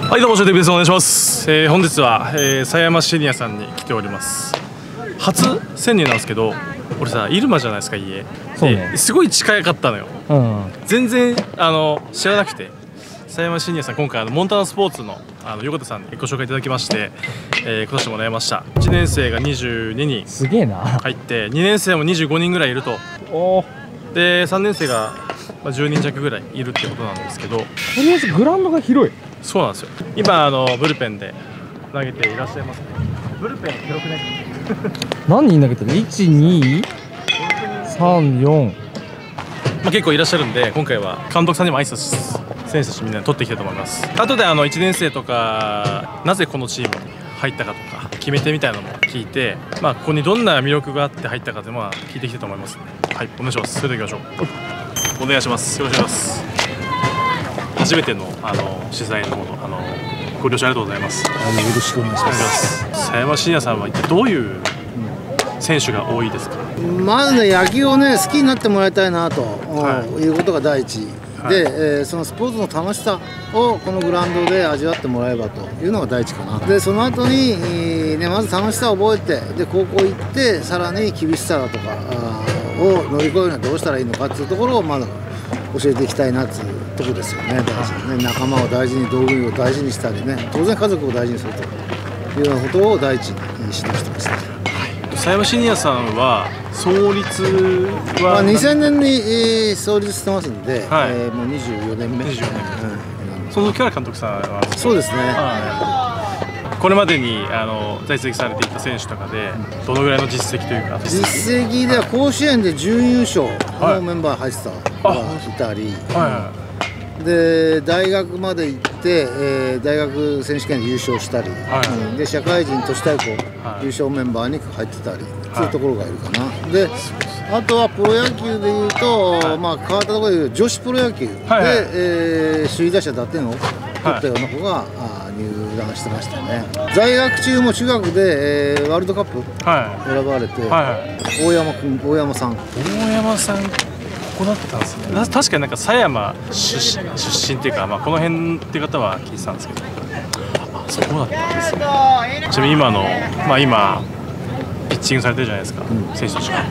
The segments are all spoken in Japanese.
はい、どうも、ショーティーです。お願いします。本日は、狭山シニアさんに来ております。初潜入なんですけど、俺さ、入間じゃないですか、家。 そうね。 すごい近かったのよ。全然知らなくて。狭山シニアさん、今回モンタナスポーツの横田さんにご紹介いただきまして、来させてもらいました。1年生が22人すげえな入って、2年生も25人ぐらいいると。で、3年生が10人弱ぐらいいるってことなんですけど、 とりあえずグラウンドが広い。 そうなんですよ。今ブルペンで投げていらっしゃいますね。ブルペン広くね。 何人投げてる？ 1、2、3、4。 結構いらっしゃるんで、今回は監督さんにも挨拶し、選手たちみんな取っていきたいと思います。あとで1年生とかなぜこのチームに入ったかとか決め手みたいなのも聞いて、ここにどんな魅力があって入ったかって聞いていきたいと思いますね。はい、お願いします。それでは行きましょう。お願いします。よろしくお願いします。初めての取材のご了承ありがとうございます。 よろしくお願いします。 狭山シニアさんは一体どういう選手が多いですか？ まずね、野球をね好きになってもらいたいなと、いうことが第一で、そのスポーツの楽しさをこのグラウンドで味わってもらえばというのが第一かな。でその後に、まず楽しさを覚えて、で高校行ってさらに厳しさだとかを乗り越えるにはどうしたらいいのかっていうところをまだ教えていきたいなっていうところですよね。大事にね、仲間を大事に、道具を大事にしたりね、当然家族を大事にするというようなことを第一に指導してますね。 狭山シニアさんは創立は 2000年に、創立してますんで、もう24年目。 その時から監督さんはそうですね。 これまでに在籍されていた選手とかでどのぐらいの実績というか。 実績では甲子園で準優勝のメンバー入ってた人がいたり、で大学まで行って、大学選手権で優勝したり、で社会人として優勝メンバーに入ってたり、そういうところがいるかな。であとはプロ野球でいうと、変わったところでいう女子プロ野球で、首位打者打点を取ったような子が入団してましたね。在学中も中学で、ワールドカップ選ばれて、大山さんここだったんですね。確かに狭山出身っていうか、この辺っていう方は聞いてたんですけど、そうだったんですね。ちなみに今ピッチングされてるじゃないですか、選手たちが。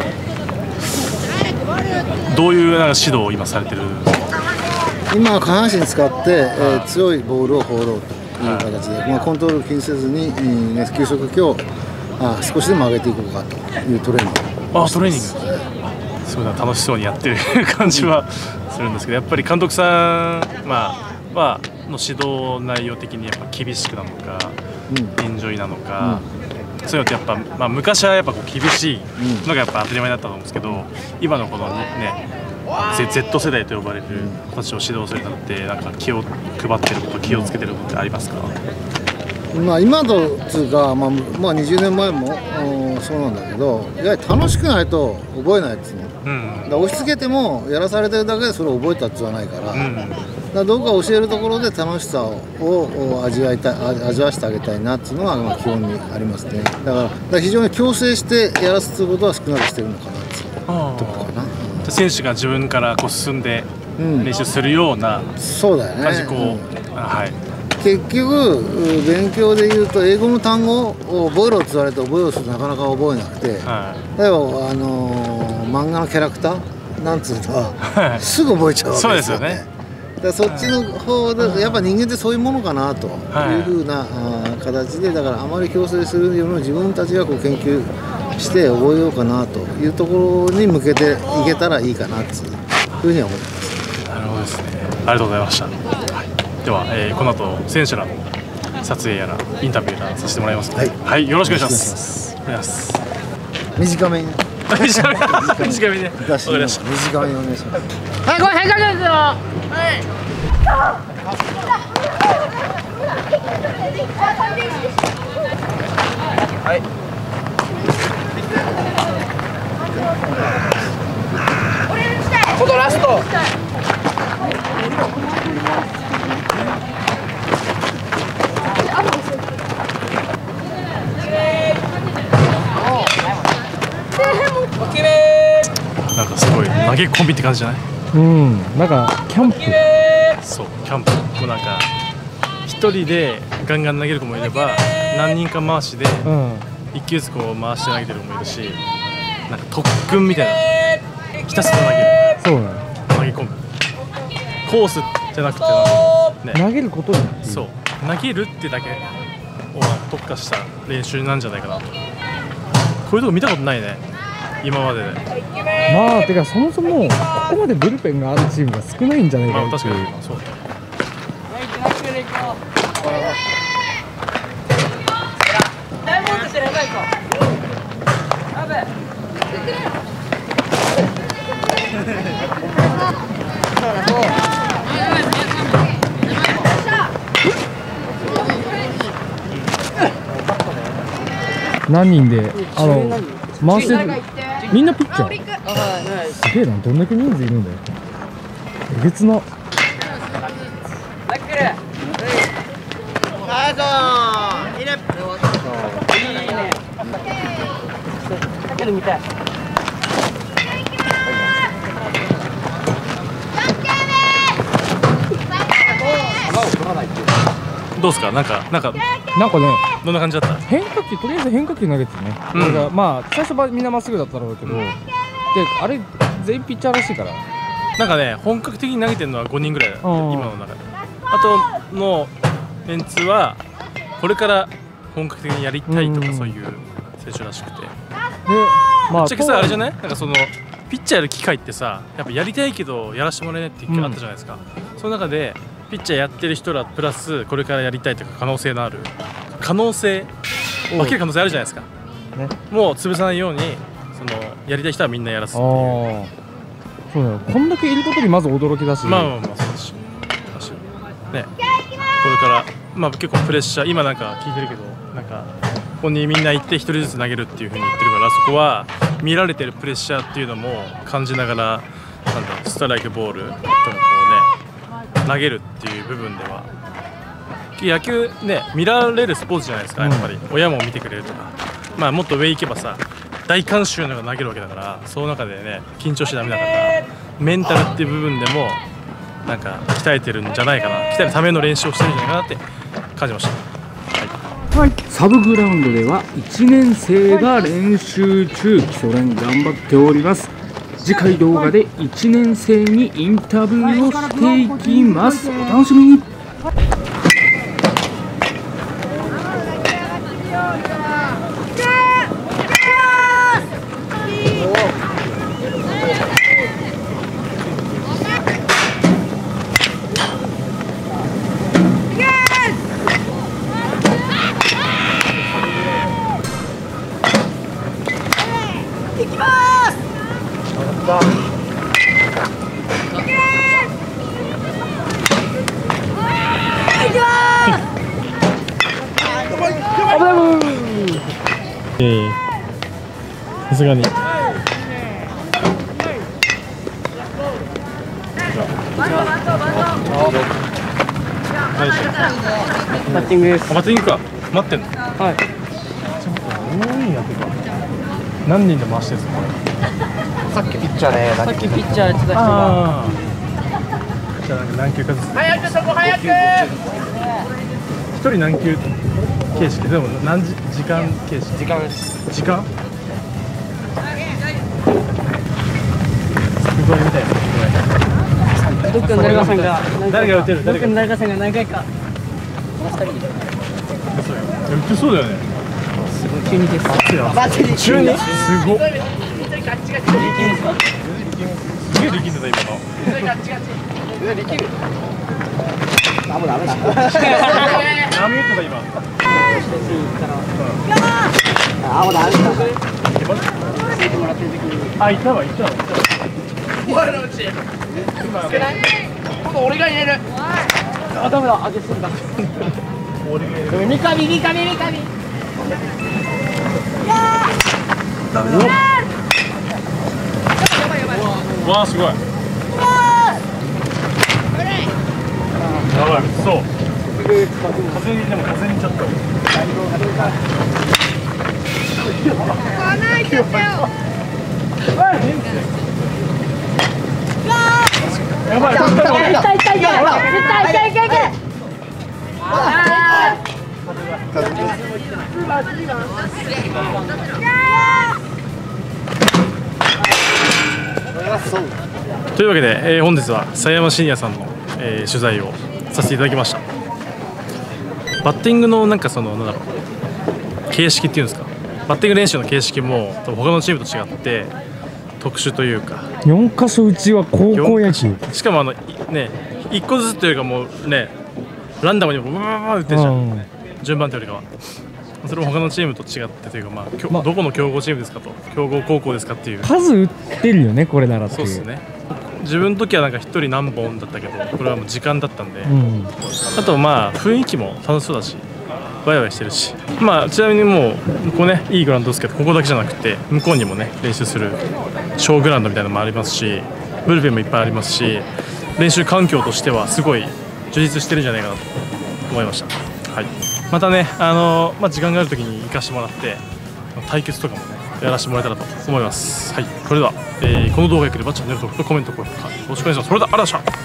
どういう指導を今されてるんですか？ 今は下半身使って、強いボールを放ろうという形で、コントロール気にせずに、球速強を少しでも上げていこうかというトレーニング。 トレーニング。すごい楽しそうにやってる感じはするんですけど、やっぱり監督さんの指導内容的にやっぱ厳しくなのか、エンジョイなのか、そういうのってやっぱ、昔はやっぱ厳しいのがやっぱ当たり前だったと思うんですけど、今のこのね Z 世代と呼ばれる子たちを指導するのって気を配ってること、気をつけてることってありますか？ 今とつうか、20年前もそうなんだけど、やはり楽しくないと覚えないっつうの。押し付けてもやらされてるだけでそれを覚えたっつわないから、どうか教えるところで楽しさを味わわせてあげたいなっていうのは基本にありますね。だから非常に強制してやらすということは少なくしてるのかなっていうところかな。 選手が自分から進んで練習するようなそうだよね。結局勉強でいうと英語の単語を覚えろって言われて覚えようとするとなかなか覚えなくて、例えば漫画のキャラクターなんつうのはすぐ覚えちゃうわけですよね。そっちの方でやっぱ人間ってそういうものかなというふうな形で、だからあまり強制するよりも自分たちが研究して覚えようかなというところに向けていけたらいいかなというふうには思ってます。 なるほどですね。ありがとうございました。では、この後選手らの撮影やらインタビューやらさせてもらいますので、はい、よろしくお願いします。 短めに。 短めにね。わかりました。 短めにお願いします。 はい、これ変化球ですよ。はい。はい。今度ラスト。 なんかすごい投げ込みって感じじゃない？ なんかキャンプ。 そう、キャンプもなんか一 1人でガンガン投げる子もいれば、何人か回しで1球ずつこう回して投げてる子もいるし、なんか特訓みたいな、ひたすら投げる。 そうね。 投げ込む。コースじゃなくてね、 投げることに。 そう、投げるってだけを特化した練習なんじゃないかなと。こういうとこ見たことないね、今までで。 まあてかそもそもここまでブルペンがあるチームが少ないんじゃないかなっていう。 確かにそう。 何人で回してる。みんなピッチャー。すげえな、どんだけ人数いるんだよ。えげつな。 どうですか、なんかね、 どんな感じだった？ 変化球、とりあえず変化球投げてね。俺がまあ最初はみんなまっすぐだったろうけど、であれ全員ピッチャーらしいから。 なんかね、本格的に投げてるのは5人ぐらいだ、今の中で。あとのメンツはこれから本格的にやりたいとかそういう選手らしくて。で、まあぶっちゃけさ、あれじゃない？なんかそのピッチャーやる機会ってさ、やっぱやりたいけどやらせてもらえないっていう機会あったじゃないですか。その中でピッチャーやってる人らプラスこれからやりたいとか可能性のある分ける可能性あるじゃないですか、ね、もう潰さないようにそのやりたい人はみんなやらすっていう。 そうだよ、こんだけいることにまず驚きだし、 まあそうだしね、これからまあ結構プレッシャー、今なんか聞いてるけど、なんかここにみんな行って1人ずつ投げるっていう風に言ってるから、そこは見られてるプレッシャーっていうのも感じながら、なんだストライクボールとかこうね投げるっていう部分では、野球ね、見られるスポーツじゃないですか、やっぱり、親も見てくれるとか、まあもっと上行けばさ、大観衆の中投げるわけだから、その中でね、緊張しちゃダメだから、メンタルっていう部分でも、なんか鍛えてるんじゃないかな、鍛えるための練習をしてるんじゃないかなって感じました。 はい、サブグラウンドでは1年生が練習中、基礎練頑張っております。次回動画で1年生にインタビューをしていきます。お楽しみに。 さすがにバッティングです。 バッティングか、待ってんの。 はい。 多いんやってか。何人で回してるんですか。 さっきピッチャーね、 さっきピッチャーやってた人が。 じゃあ何球かずつ。 早くそこ早く。 一人何球形式でも何時間形式。 時間です。 時間。すごいみたいな。 どっかの誰かさんが誰が打てる？ どっかの誰かさんが何回か。 打ってそうだよね。 すごい急にです。 バッテリー急に。すごい。すげえ力んでた今の。 できる。 ダメだ。波打ってた今。 あ、もうダメだ。 あ、いたわ。 お前のうち。今度俺が入れる。あ、ダメだ。上げすぎた。三上。 ダメだ。わあ、すごい。やばい、そう。風に行っちゃった。やばい。 というわけで、本日は佐山真也さんの、取材をさせていただきました。バッティングのなんかそのなんだろう形式っていうんですか、バッティング練習の形式も他のチームと違って特殊というか、 4箇所打ちは高校野球。 しかもね1個ずつというかもうねランダムにバーバー打ってるじゃん、順番というよりかは。それも他のチームと違ってというか、どこの強豪チームですかと、強豪高校ですかっていう数打ってるよねこれならっていう。 そうですね。自分の時はなんか1人何本だったけど、これはもう時間だったんで、あとまあ雰囲気も楽しそうだしワイワイしてるし、ちなみにもうここねいいグラウンドですけど、ここだけじゃなくて向こうにもね練習する小グラウンドみたいなのもありますし、ブルペンもいっぱいありますし、練習環境としてはすごい充実してるんじゃないかなと思いました。はい、またね時間がある時に行かしてもらって対決とかもねやらせてもらえたらと思います。はい、それでは、この動画が良ければチャンネル登録とコメント、高評価よろしくお願いします。それではありがとうございました。